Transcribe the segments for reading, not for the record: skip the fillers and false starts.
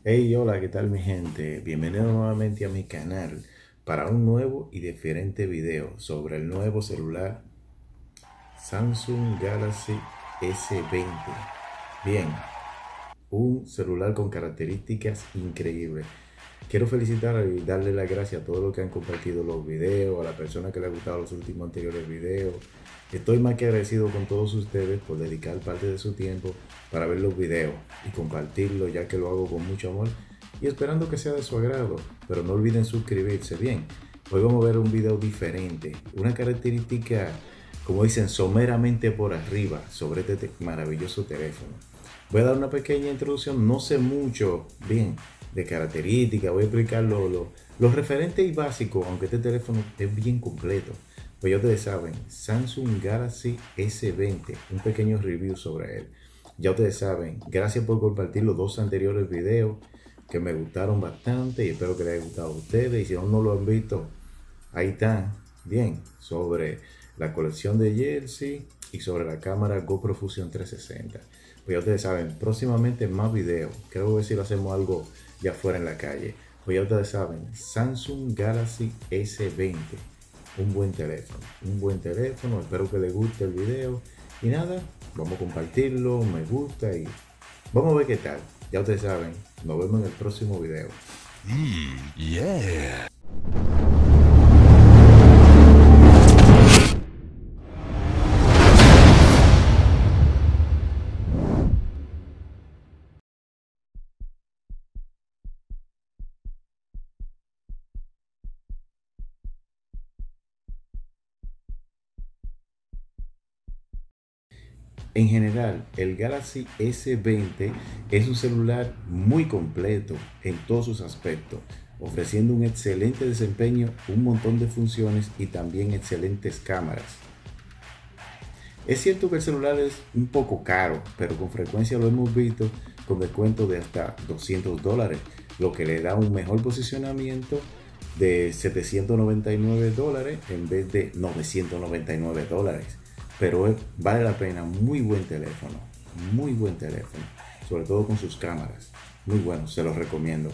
Hey, hola, ¿qué tal mi gente? Bienvenido nuevamente a mi canal para un nuevo y diferente video sobre el nuevo celular Samsung Galaxy S20. Bien, un celular con características increíbles. Quiero felicitar y darle las gracias a todos los que han compartido los videos, a la persona que le ha gustado los últimos anteriores videos. Estoy más que agradecido con todos ustedes por dedicar parte de su tiempo para ver los videos y compartirlos, ya que lo hago con mucho amor y esperando que sea de su agrado. Pero no olviden suscribirse. Bien, hoy vamos a ver un video diferente, una característica, como dicen, someramente por arriba sobre este maravilloso teléfono. Voy a dar una pequeña introducción, no sé mucho, bien, de características, voy a explicar los referentes y básicos, aunque este teléfono es bien completo. Pues ya ustedes saben, Samsung Galaxy S20, un pequeño review sobre él. Ya ustedes saben, gracias por compartir los dos anteriores videos que me gustaron bastante y espero que les haya gustado a ustedes. Y si aún no lo han visto, ahí están, bien, sobre la colección de jersey y sobre la cámara GoPro Fusion 360. Pues ya ustedes saben, próximamente más videos. Creo que si lo hacemos algo ya fuera en la calle. Pues ya ustedes saben, Samsung Galaxy S20. Un buen teléfono, un buen teléfono. Espero que les guste el video. Y nada, vamos a compartirlo, me gusta y vamos a ver qué tal. Ya ustedes saben, nos vemos en el próximo video. Yeah. En general, el Galaxy S20 es un celular muy completo en todos sus aspectos, ofreciendo un excelente desempeño, un montón de funciones y también excelentes cámaras. Es cierto que el celular es un poco caro, pero con frecuencia lo hemos visto con descuento de hasta $200, lo que le da un mejor posicionamiento de $799 en vez de $999. Pero vale la pena, muy buen teléfono, sobre todo con sus cámaras. Muy bueno, se los recomiendo.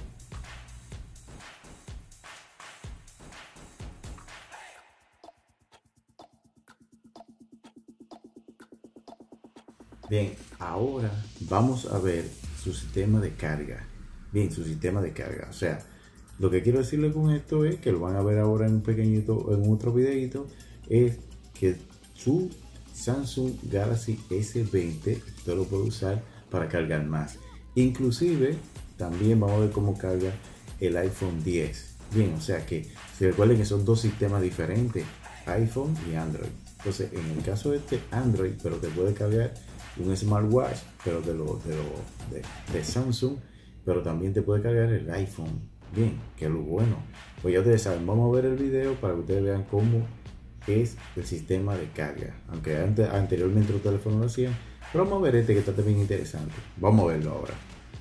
Bien, ahora vamos a ver su sistema de carga. Bien, su sistema de carga. O sea, lo que quiero decirle con esto es que lo van a ver ahora en un pequeñito, en otro videito, es que su Samsung Galaxy S20 usted lo puede usar para cargar más. Inclusive, también vamos a ver cómo carga el iPhone 10. Bien, o sea que se recuerden que son dos sistemas diferentes, iPhone y Android. Entonces, en el caso de este Android, pero te puede cargar un smartwatch, pero de Samsung, pero también te puede cargar el iPhone. Bien, que es lo bueno. Pues ya ustedes saben, vamos a ver el video para que ustedes vean cómo es el sistema de carga. Aunque anteriormente los teléfonos lo hacían, pero vamos a ver este que está también interesante. Vamos a verlo ahora.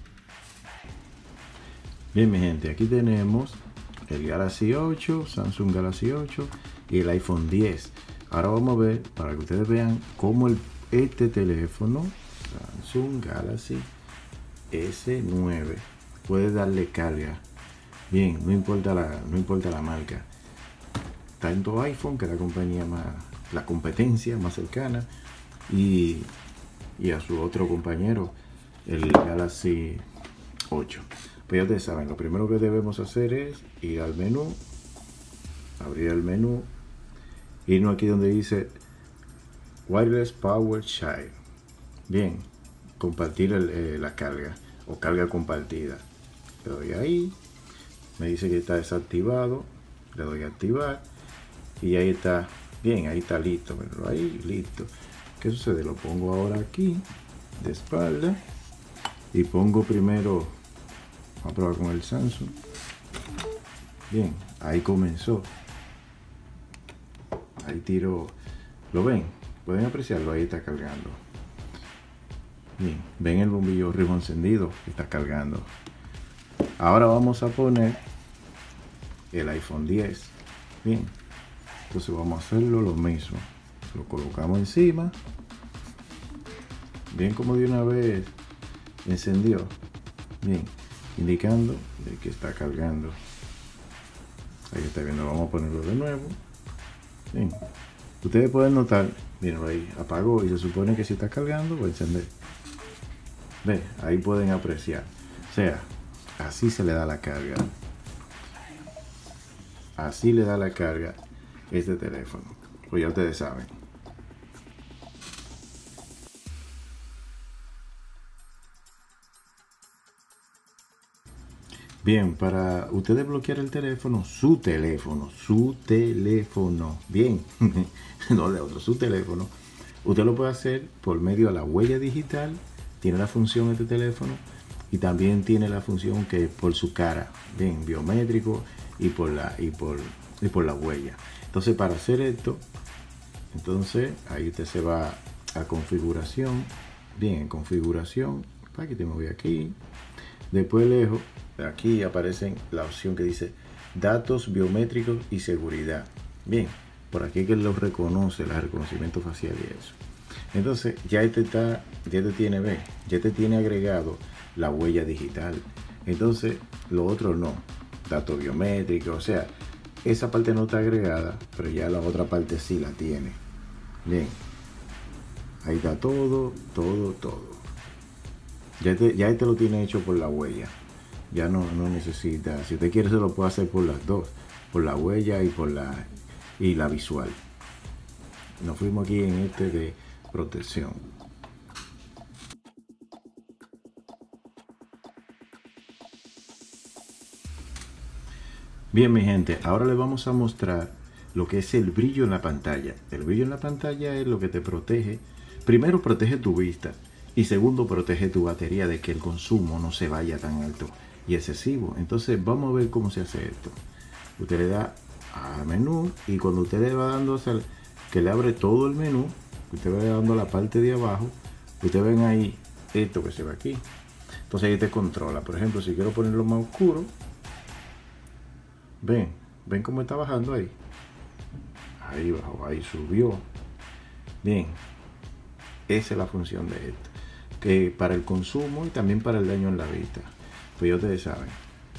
Bien, mi gente, aquí tenemos el Galaxy 8, Samsung Galaxy 8 y el iPhone 10. Ahora vamos a ver, para que ustedes vean cómo este teléfono, Samsung Galaxy S9, puede darle carga. Bien, no importa la marca. Tanto iPhone, que es la compañía más, la competencia más cercana, y a su otro compañero, el Galaxy 8. Pues ya ustedes saben, lo primero que debemos hacer es ir al menú, abrir el menú, irnos aquí donde dice Wireless Power Share. Bien, compartir la carga o carga compartida. Le doy ahí, me dice que está desactivado, le doy a activar y ahí está. Bien, ahí está listo, pero ahí listo. ¿Qué sucede? Lo pongo ahora aquí de espalda y pongo primero, vamos a probar con el Samsung. Bien, ahí comenzó. Ahí tiro, ¿lo ven? Pueden apreciarlo, ahí está cargando. Bien, ven el bombillo rojo encendido, está cargando. Ahora vamos a poner el iPhone 10. Bien, entonces vamos a hacerlo lo mismo. Lo colocamos encima. Bien, como de una vez encendió. Bien, indicando de que está cargando. Ahí está viendo, vamos a ponerlo de nuevo. Bien. Ustedes pueden notar, miren ahí, apagó y se supone que si está cargando va a encender. Ve, ahí pueden apreciar. O sea, así se le da la carga. Así le da la carga este teléfono. Pues ya ustedes saben. Bien, para ustedes bloquear el teléfono, su teléfono, bien, no de otro, su teléfono, usted lo puede hacer por medio de la huella digital, tiene la función este teléfono, y también tiene la función que por su cara, bien, biométrico y por la huella. Entonces, para hacer esto, entonces ahí usted se va a configuración, bien, en configuración, aquí te voy aquí, después lejos. Aquí aparece la opción que dice datos biométricos y seguridad. Bien, por aquí que lo reconoce, el reconocimiento facial y eso. Entonces ya te tiene agregado la huella digital. Entonces lo otro no, datos biométricos, o sea, esa parte no está agregada, pero ya la otra parte sí la tiene. Bien, ahí está todo. Ya este lo tiene hecho por la huella. Ya no necesita, si usted quiere se lo puede hacer por las dos, por la huella y por la visual. Nos fuimos aquí en este de protección. Bien, mi gente, ahora les vamos a mostrar lo que es el brillo en la pantalla. El brillo en la pantalla es lo que te protege. Primero, protege tu vista, y segundo, protege tu batería de que el consumo no se vaya tan alto y excesivo. Entonces vamos a ver cómo se hace esto. Usted le da a menú, y cuando usted le va dando que le abre todo el menú, usted va dando la parte de abajo, ustedes ven ahí esto que se ve aquí. Entonces ahí te controla. Por ejemplo, si quiero ponerlo más oscuro, ven cómo está bajando ahí. Ahí bajó, ahí subió. Bien, esa es la función de esto, que para el consumo y también para el daño en la vista. Pues ya ustedes saben.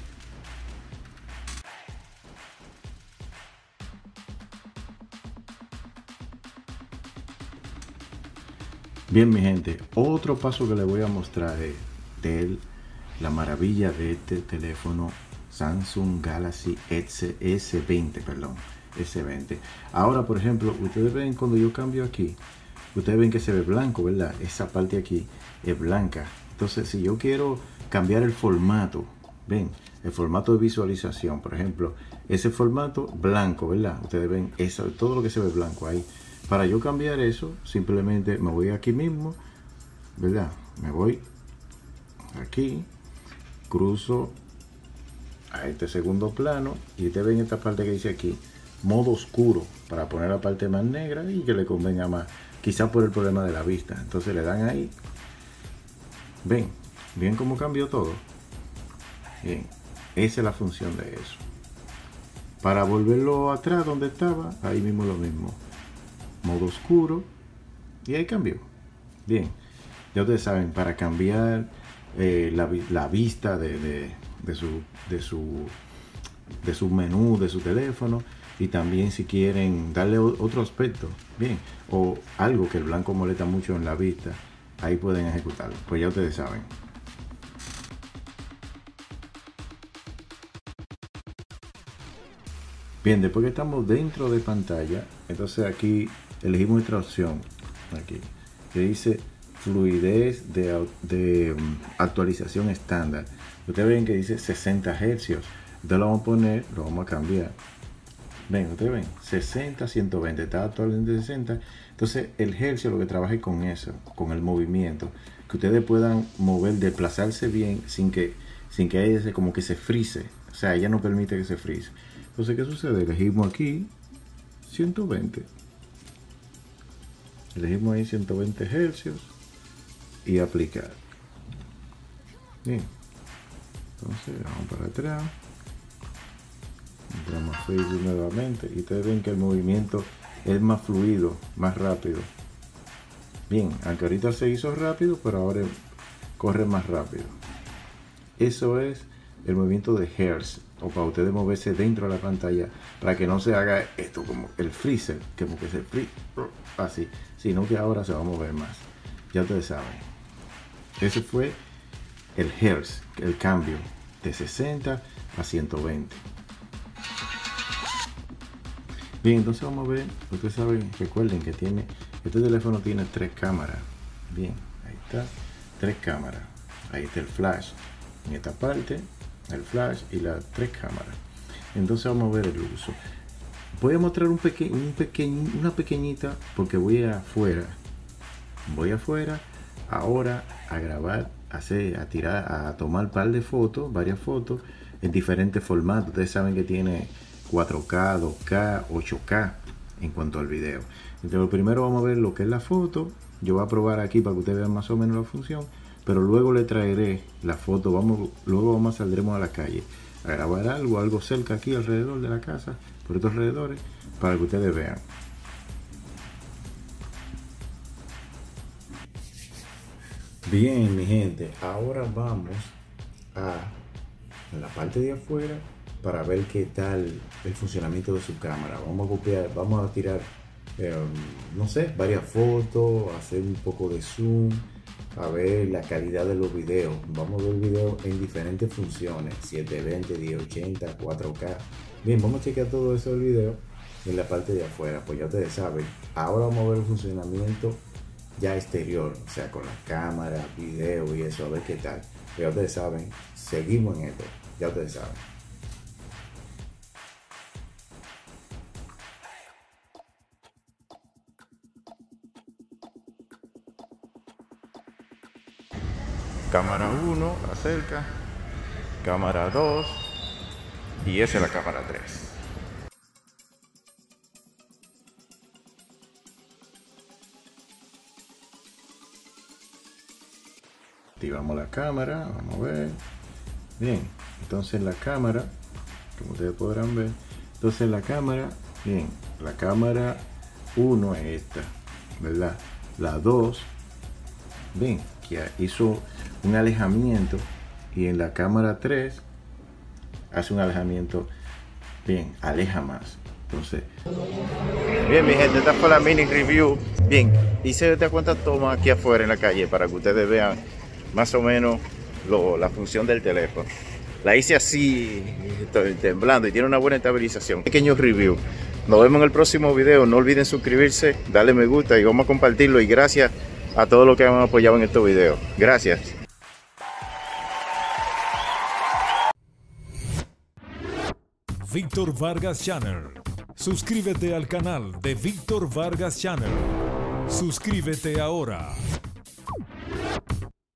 Bien, mi gente, otro paso que les voy a mostrar es la maravilla de este teléfono Samsung Galaxy S20, S20. Ahora, por ejemplo, ustedes ven cuando yo cambio aquí, ustedes ven que se ve blanco, ¿verdad? Esa parte aquí es blanca. Entonces, si yo quiero cambiar el formato, ven, el formato de visualización, por ejemplo, ese formato blanco, ¿verdad? Ustedes ven eso, todo lo que se ve blanco ahí. Para yo cambiar eso, simplemente me voy aquí mismo, ¿verdad? Me voy aquí, cruzo a este segundo plano, y ustedes ven esta parte que dice aquí, modo oscuro, para poner la parte más negra y que le convenga más, quizá por el problema de la vista. Entonces le dan ahí, ven cómo cambió todo. Bien, esa es la función de eso. Para volverlo atrás donde estaba, ahí mismo lo mismo, modo oscuro, y ahí cambió. Bien, ya ustedes saben, para cambiar la vista de su menú, de su teléfono, y también si quieren darle otro aspecto, bien, o algo que el blanco molesta mucho en la vista, ahí pueden ejecutarlo. Pues ya ustedes saben. Bien, después que estamos dentro de pantalla, entonces aquí elegimos nuestra opción, aquí, que dice fluidez de actualización estándar. Ustedes ven que dice 60 Hz. Entonces lo vamos a poner, lo vamos a cambiar. Ven, ustedes ven, 60, 120, está actualmente 60. Entonces el Hz lo que trabaja es con eso, con el movimiento, que ustedes puedan mover, desplazarse bien sin que ella como que se frise. O sea, ella no permite que se frise. Entonces, ¿qué sucede? Elegimos aquí 120. Elegimos ahí 120 Hz y aplicar. Bien. Entonces, vamos para atrás. Entramos a Facebook nuevamente y ustedes ven que el movimiento es más fluido, más rápido. Bien, aunque ahorita se hizo rápido, pero ahora corre más rápido. Eso es el movimiento de hertz, o para ustedes moverse dentro de la pantalla, para que no se haga esto como el freezer, como que se free, así, sino que ahora se va a mover más. Ya ustedes saben. Ese fue el hertz, el cambio de 60 a 120. Bien, entonces vamos a ver. Ustedes saben, recuerden que este teléfono tiene 3 cámaras. Bien, ahí está, 3 cámaras. Ahí está el flash en esta parte, el flash y las 3 cámaras. Entonces vamos a ver el uso. Voy a mostrar una pequeñita, porque voy afuera ahora a grabar, a tomar un par de fotos, varias fotos en diferentes formatos. Ustedes saben que tiene 4K, 2K, 8K en cuanto al video. Entonces lo primero vamos a ver lo que es la foto. Yo voy a probar aquí para que ustedes vean más o menos la función, pero luego le traeré la foto. Luego saldremos a la calle a grabar algo cerca aquí alrededor de la casa, por estos alrededores, para que ustedes vean. Bien, mi gente, ahora vamos a la parte de afuera para ver qué tal el funcionamiento de su cámara. Vamos a tirar, no sé, varias fotos, hacer un poco de zoom, a ver la calidad de los videos. Vamos a ver videos en diferentes funciones, 720, 1080, 4K. Bien, vamos a chequear todo eso del video en la parte de afuera. Pues ya ustedes saben, ahora vamos a ver el funcionamiento ya exterior, o sea, con la cámara, video y eso, a ver qué tal. Pero ya ustedes saben, seguimos en esto, ya ustedes saben. Cámara 1, acerca. Cámara 2. Y esa es la cámara 3. Activamos la cámara, vamos a ver. Bien, entonces la cámara, como ustedes podrán ver, entonces la cámara, bien, la cámara 1 es esta, ¿verdad? La 2, bien, que hizo un alejamiento, y en la cámara 3 hace un alejamiento, bien, aleja más. Entonces, bien, mi gente, esta fue la mini review. Bien, hice de cuántas tomas aquí afuera en la calle para que ustedes vean más o menos la función del teléfono. La hice así, estoy temblando, y tiene una buena estabilización. Pequeño review. Nos vemos en el próximo video. No olviden suscribirse, darle me gusta y vamos a compartirlo. Y gracias a todos los que han apoyado en estos videos. Gracias. Víctor Vargas Channel. Suscríbete al canal de Víctor Vargas Channel. Suscríbete ahora.